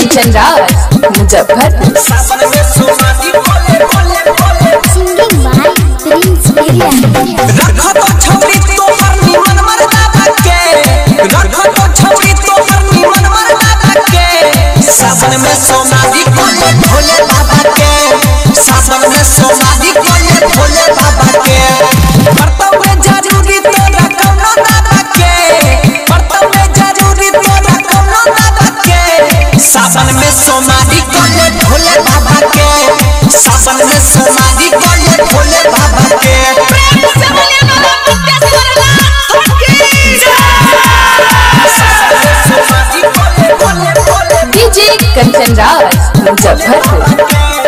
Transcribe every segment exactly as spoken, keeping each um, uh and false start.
कंचन राज मुजफ्फरपुर। सावन में सोमारी बोले बोले बोले सिंगिंग बाय प्रिंस एरिया। रखो तो छौरी तो हर निमन मर्दादा के, रखो तो छौरी तो हर निमन मर्दादा के। सावन में सोमारी बोले भोले बाबा के, सावन में सोमारी बोले भोले बाबा के। कर्तव्य जरूरी तोरा कौनो दादा के, कर्तव्य जरूरी तोरा कौनो दादा के। सावन में सोमारी बोले भोले बाबा के, सावन में सोमारी बोले भोले बाबा के। डीजे कंचन राज मुजफ्फरपुर।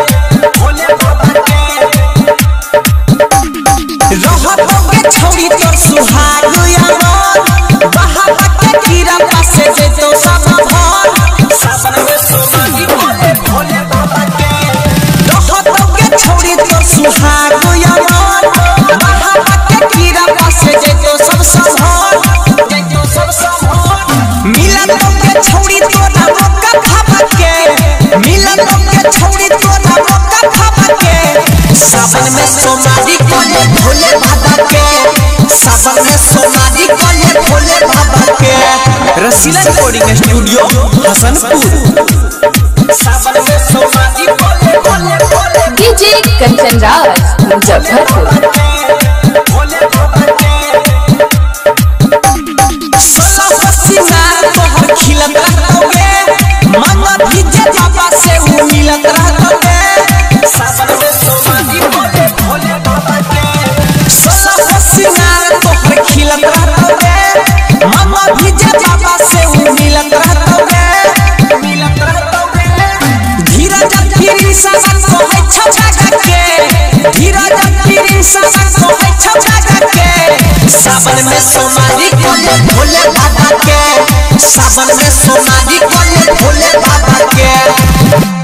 छौरी तोर सुहाग यार बहावा के कीड़ा पासे जे तो सब भर। सावन में सोमारी बोले भोले बाबा के, रहतोगे छौरी तोर सुहाग यार बहावा के कीड़ा पासे जे तो सब सब भर, जे तो सब सब भर। मिलन के छौरी तोरा मौका खावा के, मिलन के छौरी तोरा मौका खावा के। सावन में सोमारी बोले भोले बाबा के, सावन में सोमारी बोले भोले बाबा के। Rasila recording studio Hasanpur. सावन में सोमारी बोले भोले भोले डीजे कंचन राज मुजफ्फरपुर। भोले बाबा के। सोलह सिंगार तोहर खिलत रहतोगे, मन भीजे बाबा से उ मिलत रहतोगे। सावन में सोमारी बोले भोले बाबा के। सोलह सिंगार तोहर खिलत रहतोगे, मन भीजे बाबा से उ मिलत रहतोगे, मिलत रहतोगे। धीरज फिरी सावन को है छछा के, धीरज फिरी सावन को है छछा के। सावन में सोमारी बोले भोले बाबा के, सावन में सोमारी बोले भोले बाबा के।